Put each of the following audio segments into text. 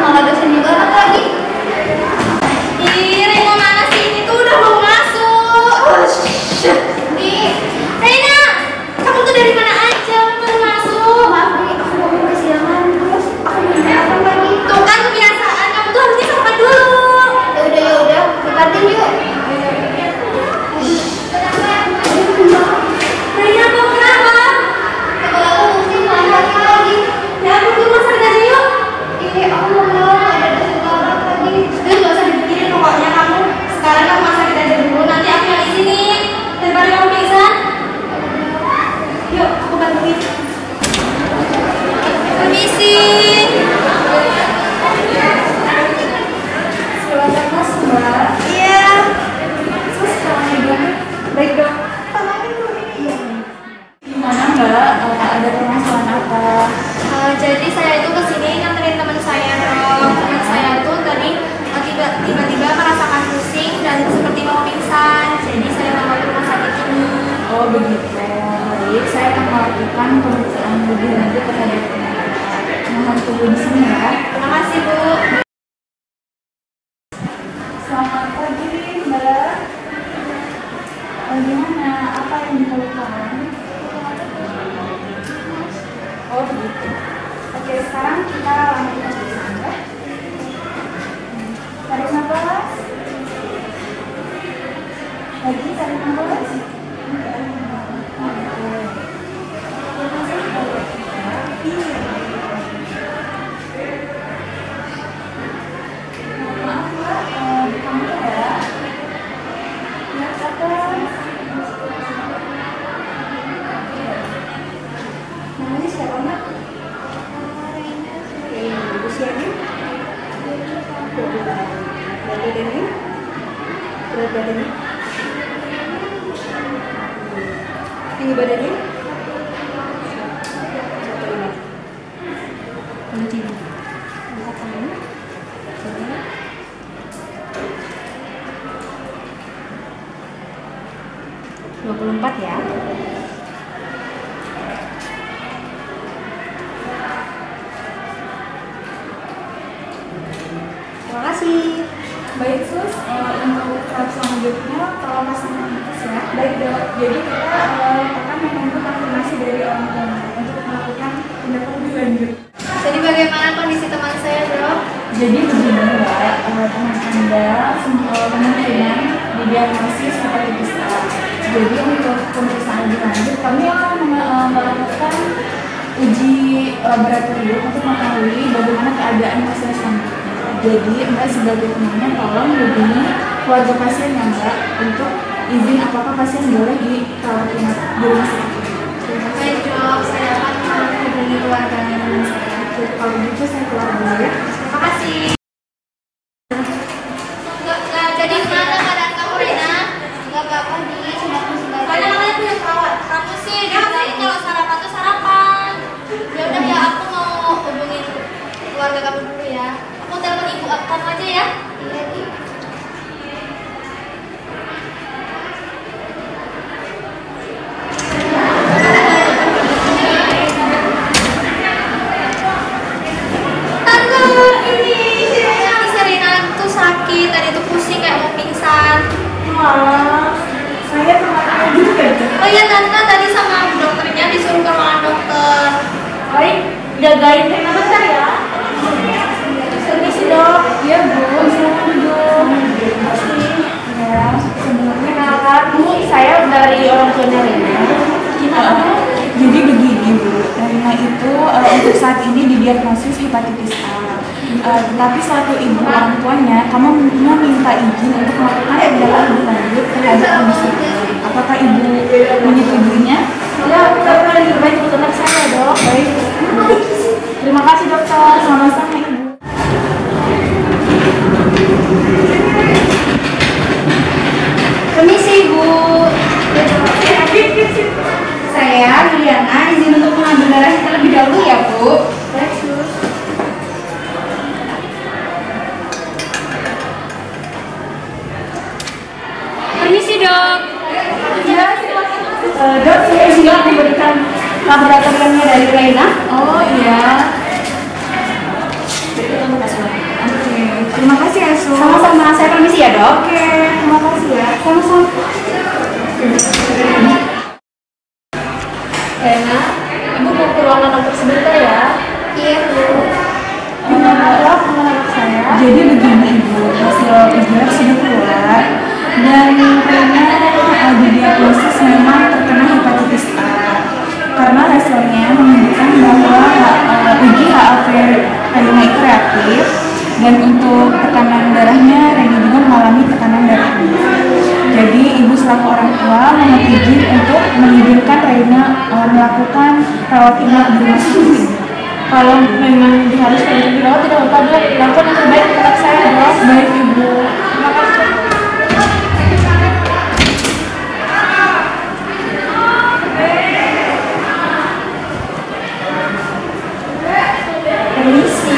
nggak dosen juga lagi. Ih, Reina mana sih? Ini tuh udah mau masuk. Nih, Reina, kamu tuh dari mana aja? Kamu baru masuk. Maaf nih, aku mau kesiangan terus aku minta apa lagi? Tuh kan kebiasaan, kamu tuh harusnya sarapan dulu. Ya udah, ke kantin yuk. Reina, kamu kenapa? Kalau aku mesti masak lagi. Ya aku tuh masak aja yuk. Aku mau ada dosen galak lagi. Udah gak usah dipikirin pokoknya kamu. Sekarang kamu masakin aja dulu, nanti aku yang izinin. Daripada kamu pingsan. Yuk, aku bantuin. Permisi. Selamat mas mbak. Iya. Sus, baik dok. Gimana mbak? Ada permasalahan apa? Jadi saya itu kesini nganterin teman saya dong. Teman saya tuh tadi tiba-tiba merasakan pusing dan seperti mau pingsan. Jadi saya mau ke rumah sakit ini. Oh begitu. Baik, saya akan melakukan pemeriksaan lebih lanjut terhadap penyakit. Mohon tunggu di sini ya. Terima kasih Bu. Selamat pagi mbak. Bagaimana? Apa yang dikeluhkan? Oh begitu. Oke, sekarang kita lanjutkan pemeriksaan ya. Tarik nafas. Lagi tarik nafas. Berat badannya? Tinggi badannya? 1,5. Angkat tangannya. 24 ya. Terima kasih. Baik sus, untuk tahap selanjutnya kalau pasang nafas ya. Baik dok, jadi kita akan menunggu konfirmasi dari orang tua untuk melakukan tindakan lebih lanjut. Jadi bagaimana kondisi teman saya, Dok? Jadi begini mbak, teman anda kemungkinan didiagnosis hepatitis A. Jadi untuk pemeriksaan lebih lanjut, kami akan melakukan uji laboratorium untuk mengetahui bagaimana keadaan pasien selanjutnya. Jadi mbak sebagai temannya tolong hubungi keluarga pasien ya mbak untuk izin apakah pasien boleh dirawat di rumah sakit. Baik, Dok. Saya akan menghubungi keluarganya teman saya. Kalau gitu saya keluar dulu ya. Terima kasih. Jadi gimana keadaan kamu, Reina? Nggak apa-apa nih, cuma aku sudah. Soalnya namanya punya perawat. Kamu sih dibilang kalau sarapan tuh sarapan. Ya udah ya, aku mau hubungin keluarga kamu dulu ya. Aku telepon ibu kamu aja ya. Iya, Di. Tante, ini si Reina tuh sakit, tadi tuh pusing kayak mau pingsan. Wah, saya sama kamu juga. Oh iya Tante, tadi sama dokternya disuruh ke ruangan dokter. Baik, jagain Rena bentar ya. Permisi dok. Iya bu, silakan duduk. Terima kasih. Ya, sebelumnya kenalkan bu, saya dari orang tuanya Rena. Gimana? Jadi begini bu, Rena itu untuk saat ini didiagnosis hepatitis A. Tetapi selaku ibu orang tuanya, kamu minta izin untuk melakukan tindakan lebih lanjut terhadap kondisi ini. Apakah ibu menyetujuinya? Ya, tapi paling terbaik untuk anak saya dok. Baik. Terima kasih dokter, sama-sama ibu. Permisi, Bu. Saya Juliana, izin untuk mengambil darah terlebih dahulu ya, Bu. Baik, sus. Permisi dok. Ya, dok, saya silakan memberikan laboratoriumnya dari Rena. Oh iya. Jadi, terima kasih. Terima kasih ya, Su. Sama-sama, saya permisi ya, Dok. Oke, terima kasih ya. Sama-sama. Rena, Ibu mau ke ruangan dokter sebentar ya. Iya, Bu. Dok, menurut saya. Jadi begini Ibu, hasil ujian sudah keluar dan Rena didiagnosis memang terkena hepatitis A karena hasilnya menunjukkan bahwa uji HAV Rena itu reaktif dan untuk tekanan darahnya Rena juga mengalami tekanan darah tinggi. Jadi Ibu selaku orang tua mohon izin untuk mengizinkan Rena melakukan rawat inap di rumah sakit ini. Kalau memang diharuskan untuk dirawat tidak apa-apa, Dok. Lakukan yang terbaik untuk anak saya, Dok. Baik Ibu. Terima kasih. Permisi.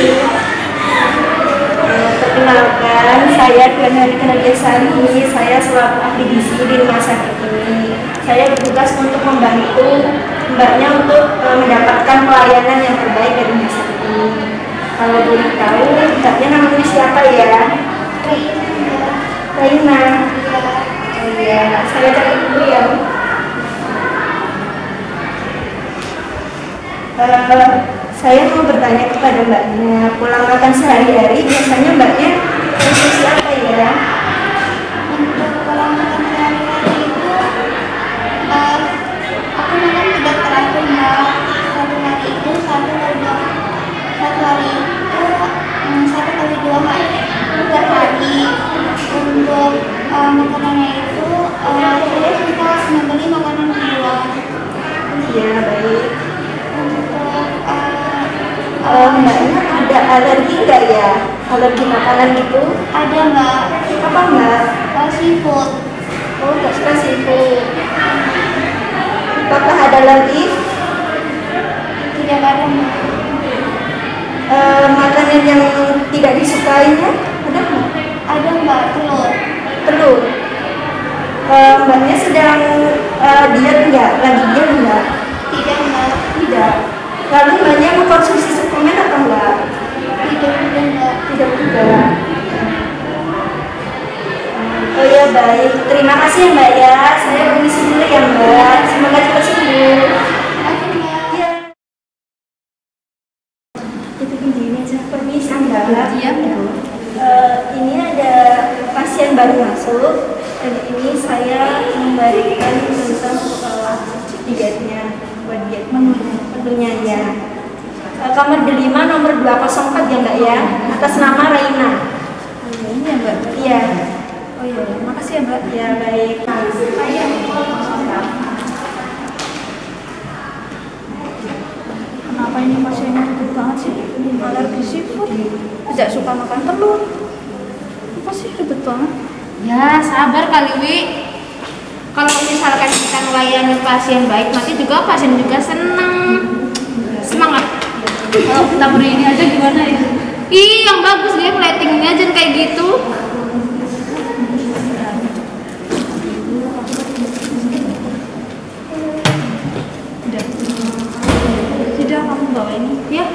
Perkenalkan, saya Tuan Hari Kenadesari. Saya selaku ahli gizi di rumah sakit ini. Saya bertugas untuk membantu mbaknya untuk mendapatkan pelayanan yang terbaik dari rumah sakit ini. Kalau boleh tahu, mbaknya namanya siapa ya? Raina. Oh iya, saya catat dulu ya. Saya mau bertanya kepada mbaknya, pola makan sehari-hari biasanya mbaknya konsumsi apa ya? Untuk pola makan sehari-hari itu, aku makan tidak teratur, Mbak. Satu hari itu satu kali dua hari per hari. Untuk makanannya itu, saya suka membeli makanan di luar. Ya baik. Untuk Mbaknya ada alergi nggak ya? Alergi makanan gitu? ada, Mbak, Apa mbak? seafood. Oh nggak suka seafood. Apakah ada alergi? Tidak ada, Mbak. Makanan yang tidak disukainya ada nggak? Ada, Mbak, telur. Telur. Mbaknya sedang diet nggak? Lagi diet nggak? Tidak, Mbak. Tidak. Lalu mbaknya mengkonsumsi suplemen atau enggak? Tidak juga, Mbak. Tidak juga. Oh ya baik. Terima kasih ya mbak ya. Saya permisi dulu ya mbak. Semoga cepat sembuh. Oke, Mbak. Iya. Itu begini aja. Permisi mbak. Iya, Bu. Ini ada pasien baru masuk. Dan ini saya memberikan tentang dietnya, buat diet menunya ya. Kamar delima nomor 204 ya mbak ya, atas nama Raina. Ini ya, Mbak. Iya. Oh iya, makasih ya, Mbak. Ya baik. Kenapa ini pasiennya ribet banget sih? Alergi seafood, tidak suka makan telur. Apa sih ribet banget? Ya, sabar kali Wi. Kalau misalkan kita melayani pasien baik, nanti juga pasien juga senang. Semangat. Kalau kita beri ini aja gimana ya? Ih, yang bagus dia platingnya jangan kayak gitu. Tidak, kamu bawa ini. Ya.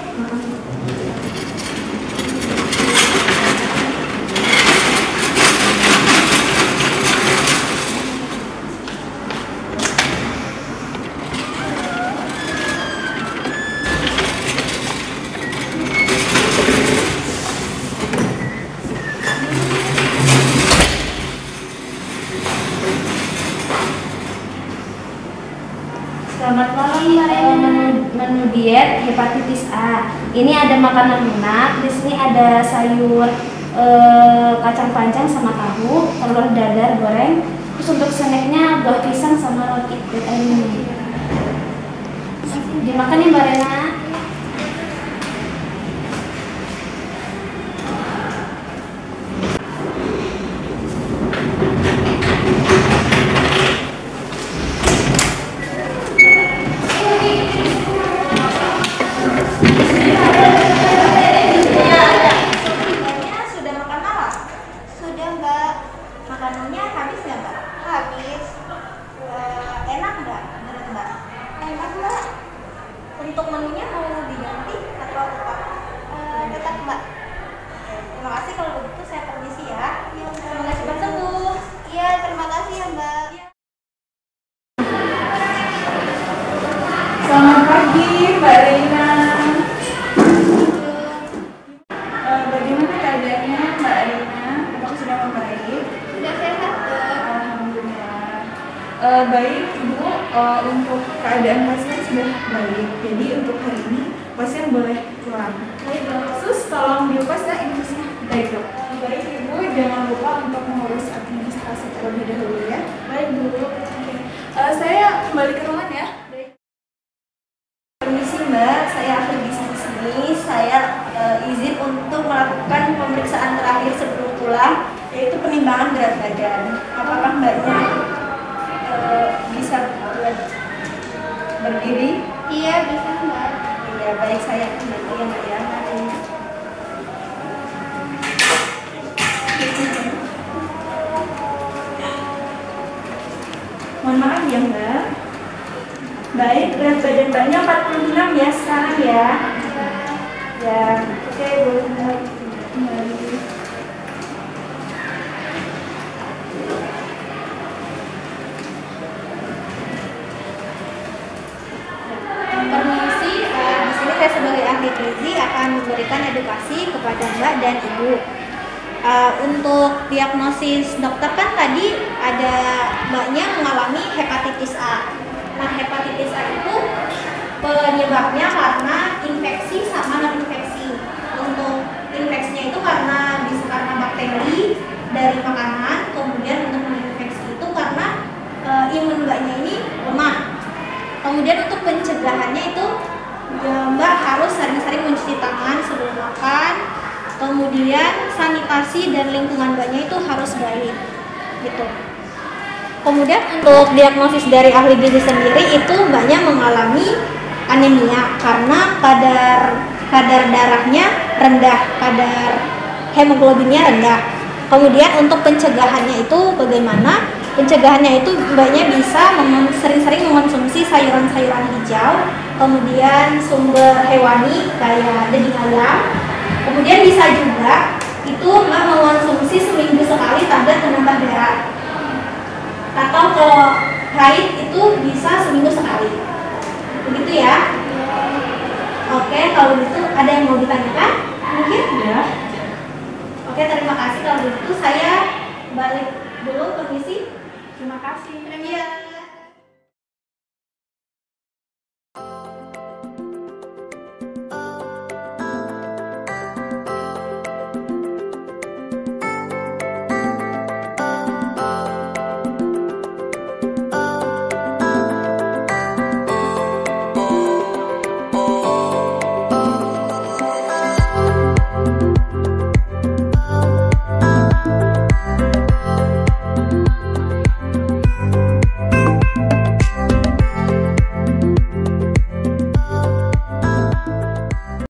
Selamat malam, menu diet hepatitis A. Ini ada makanan lunak, di sini ada sayur kacang panjang sama tahu, telur dadar goreng. Terus untuk snacknya buah pisang sama roti ini. Dimakan nih Mbak Rena. Sudah, Mbak. Makanannya habis nggak Mbak? Habis. Enak nggak menurut Mbak? Enak, Mbak. Untuk menunya mau diganti atau tetap? Tetap, Mbak. Terima Selamat pagi, Mbak Reina. Bagaimana keadaannya, Mbak Reina? Apakah sudah membaik? Sudah sehat, Dok. Alhamdulillah. Baik, Ibu. Untuk keadaan pasien sudah baik. Jadi untuk hari ini pasien boleh pulang. Baik, Dok. Sus, tolong diupas ya infusnya. Baik, Dok. Baik, Ibu. Jangan lupa untuk mengurus administrasi terlebih dahulu ya. Baik, Bu. Oke. Saya kembali ke ruangan ya. Permisi Mbak, saya akan di sini. Saya izin untuk melakukan pemeriksaan terakhir sebelum pulang, yaitu penimbangan berat badan. Apakah Mbaknya bisa berdiri? Iya, bisa, Mbak. Iya, baik, saya bantu ya Mbak ya. Mari. Mohon maaf ya Mbak. Baik, berat badan Mbaknya 46 ya sekarang ya. Ya, oke, boleh kembali. Permisi, di sini saya sebagai ahli gizi akan memberikan edukasi kepada Mbak dan Ibu. Untuk diagnosis dokter kan tadi ada Mbaknya mengalami hepatitis A. Nah, hepatitis A itu penyebabnya karena infeksi sama non infeksi. Untuk infeksinya itu karena bakteri dari makanan, kemudian untuk non infeksi itu karena imun Mbaknya ini lemah. Kemudian untuk pencegahannya itu Mbak harus sering-sering mencuci tangan sebelum makan. Kemudian sanitasi dan lingkungan Mbaknya itu harus baik, gitu. Kemudian untuk diagnosis dari ahli gizi sendiri itu Mbaknya mengalami anemia karena kadar darahnya rendah, kadar hemoglobinnya rendah. Kemudian untuk pencegahannya itu bagaimana? Pencegahannya itu Mbaknya bisa sering-sering mengonsumsi sayuran-sayuran hijau, kemudian sumber hewani kayak daging ayam. Kemudian bisa juga itu Mbak mengonsumsi seminggu sekali tablet penambah darah. Atau kalau haid itu bisa seminggu sekali. Begitu ya? Oke, kalau gitu ada yang mau ditanyakan? Mungkin? Ya. Oke, terima kasih. Kalau begitu saya balik dulu, permisi. Terima kasih. Iya.